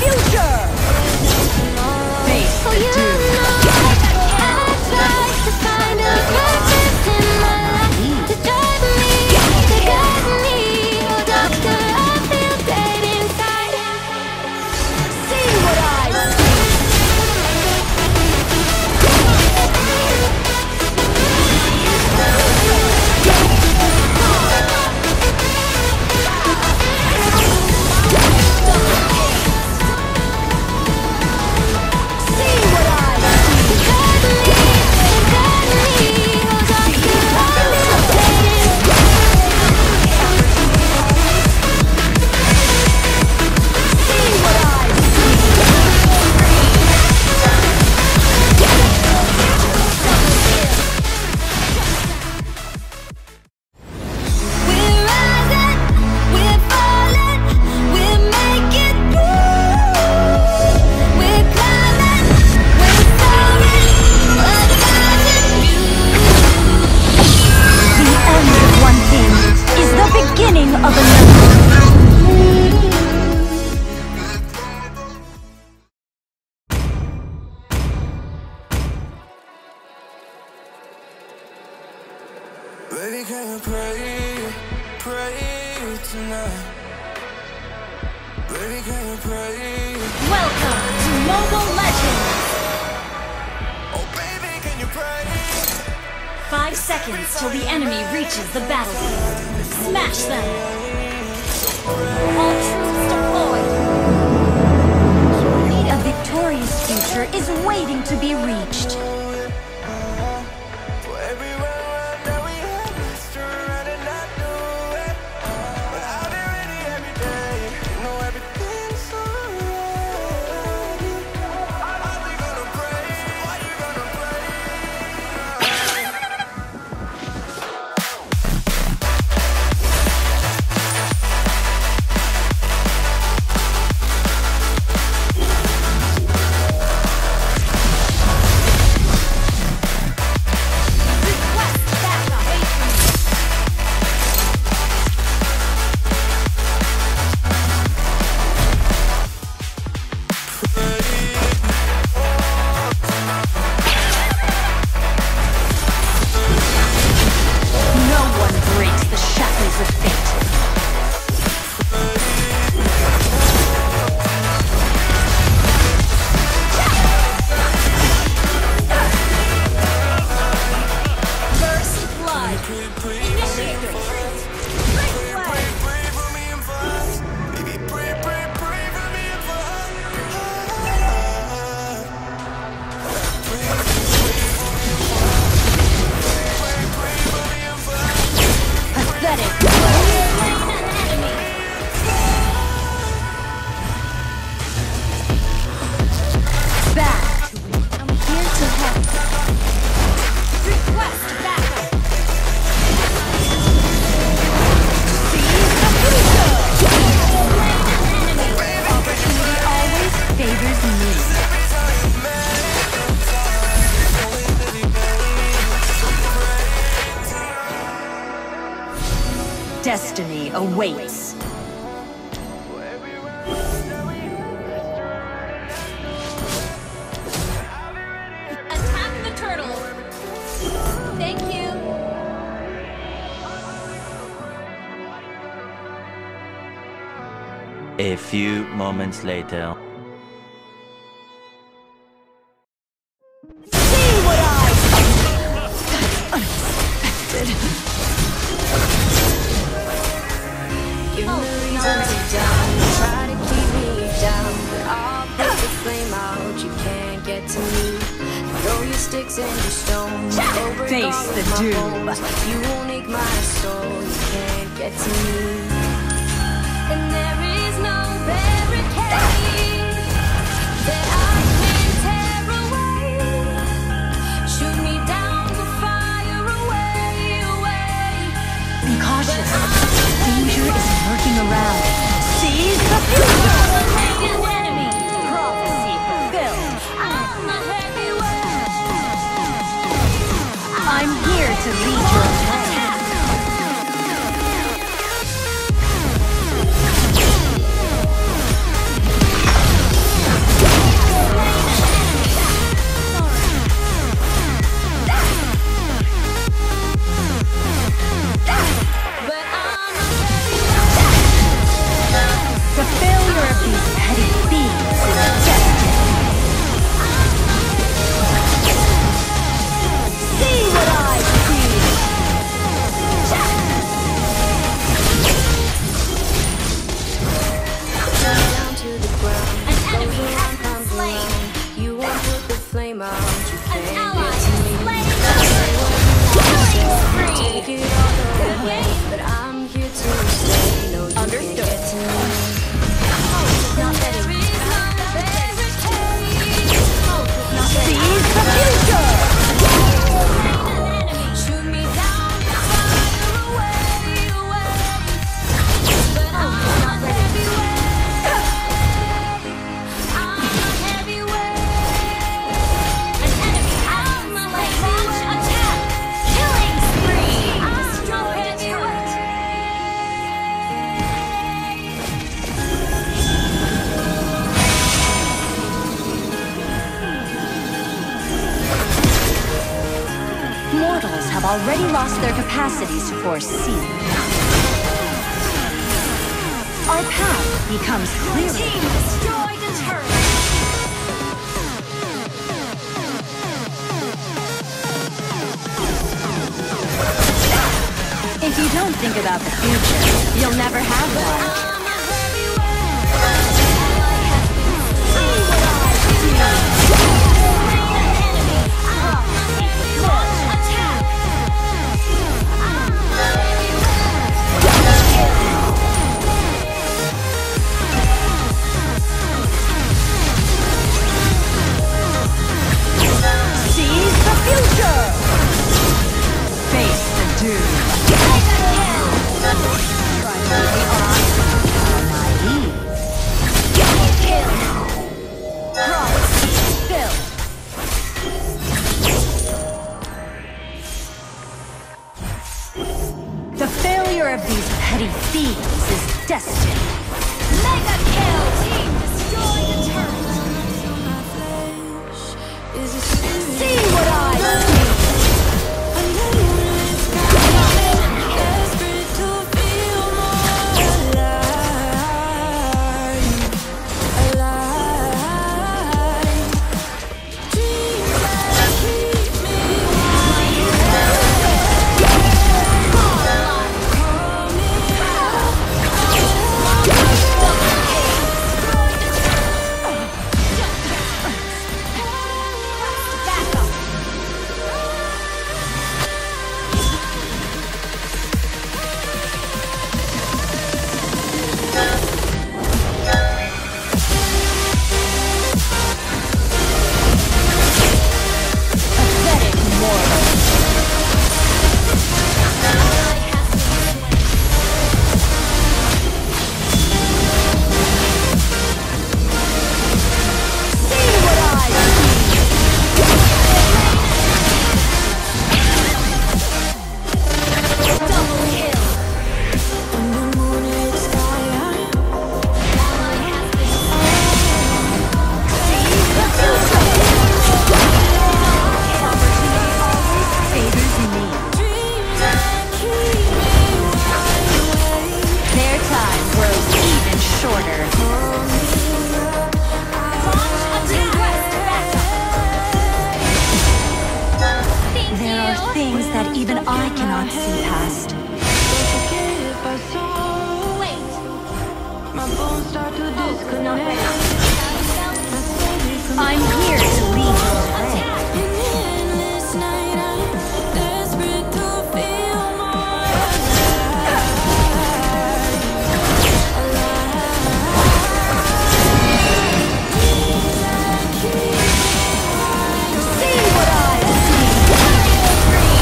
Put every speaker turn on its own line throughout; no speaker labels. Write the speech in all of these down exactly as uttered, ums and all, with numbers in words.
future! Face the doom.
Baby, can you pray, pray tonight? Baby, can you pray?
Welcome to Mobile Legends!
Oh, baby, can you pray?
Five seconds till the enemy reaches the battlefield. Smash them! All troops deployed! A victorious future is waiting to be reached. Destiny awaits.
Attack the turtle! Thank you!
A few moments later.
See what I... Unexpected.
Give me reasons to down, try to keep me down, but I'll put the flame out, you can't get to me. Throw your sticks and your stones, over
Face the doom.
You won't ache my soul, you can't get to me. And there is no barricade that I can tear away. Shoot me down to fire away, away.
Be cautious. Danger is lurking around. Seize the future! Enemy! Prophecy fulfilled. I'm here to lead your attack.
take it all away, but I'm here to stay. No, you
Understood.
can't get to me. Not ready.
Seize the future!
Shoot me down, fire away, away. But I'm a heavyweight. I'm a heavyweight.
An enemy has
I'm a
launch
heavyweight.
attack. Killing spree.
I'm
Destroyed a
a
turret.
Mortals have already lost their capacities to foresee. Our path becomes clearer.
Team destroyed a turret.
If you don't think about the future, you'll never have one.
I'm a heavyweight. See what I
Launch attack.
Seize the future! Face the doom. Try to be honest. Naive.
Kill.
Prophecy filled. The failure of these petty thieves is destined.
Mega kill. Team destroyed a turret.
See what I see! Pathetic mortal. See what I see!
Double kill.
Seize the future! Opportunity always favors me. Their time grows even shorter.
Launch attack. Thank
There
you.
are things that even I cannot see past.
Wait.
Not ready.
I'm here to lead you the way.
Attack.
See what I see!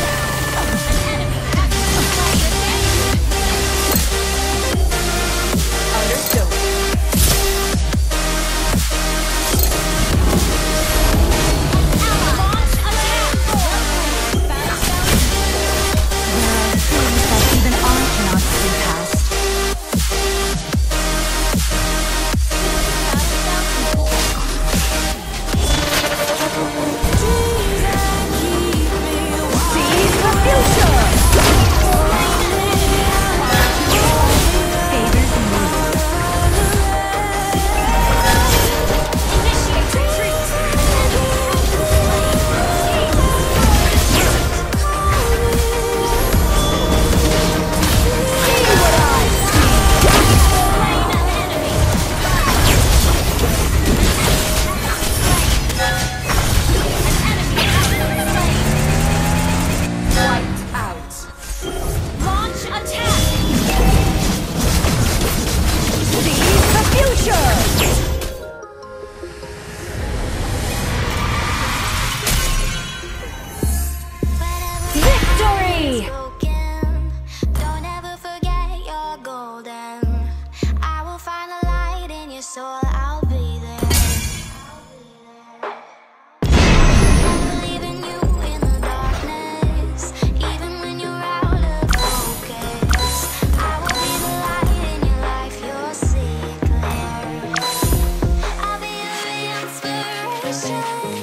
An enemy has
shine.